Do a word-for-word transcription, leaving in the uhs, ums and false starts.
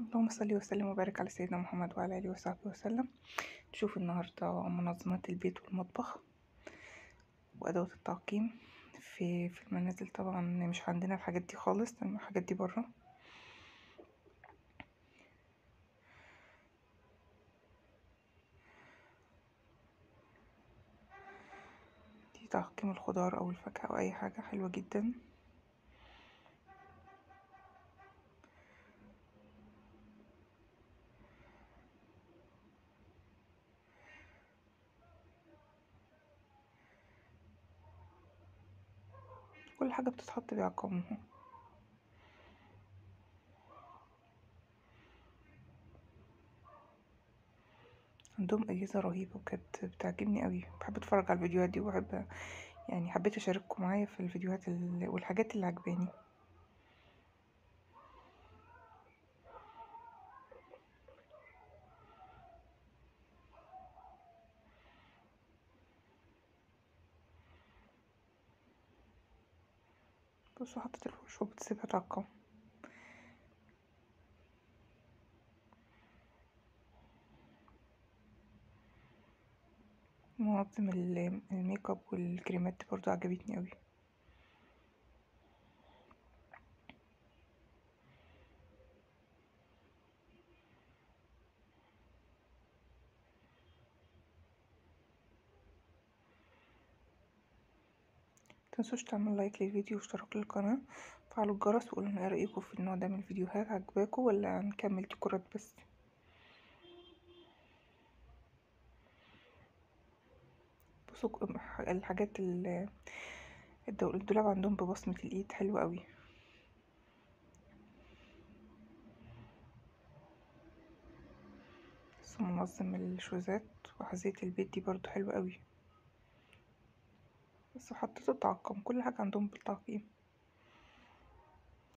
اللهم صل وسلم وبارك على سيدنا محمد وعلى اله وصحبه وسلم. نشوف النهارده منظمات البيت والمطبخ وادوات التعقيم في في المنازل. طبعا مش عندنا الحاجات دي خالص، الحاجات دي بره. دي تعقيم الخضار او الفاكهه او اي حاجه، حلوه جدا. كل حاجه بتتحط بيعقمها. عندهم اجهزه رهيبه وكانت بتعجبني قوي، بحب اتفرج على الفيديوهات دي وبحب يعني حبيت اشارككم معايا في الفيديوهات اللي والحاجات اللي عجباني. بصوا، حطيت الفرش وبتسيبها تعقم. منظم الميك اب والكريمات دي برضو عجبتني قوي. متنسوش تعملوا لايك للفيديو واشتراك للقناة، وفعلوا الجرس وقولوا لنا ايه رأيكم في النوع ده من الفيديوهات، عجباكم ولا هنكمل ديكورات بس. بصوا الحاجات ال- الدو- الدولاب عندهم ببصمة الايد حلوة قوي. بس منظم الشوزات وحذية البيت دي برضو حلوة قوي. بس حطيته تعقم، كل حاجة عندهم بالتعقيم.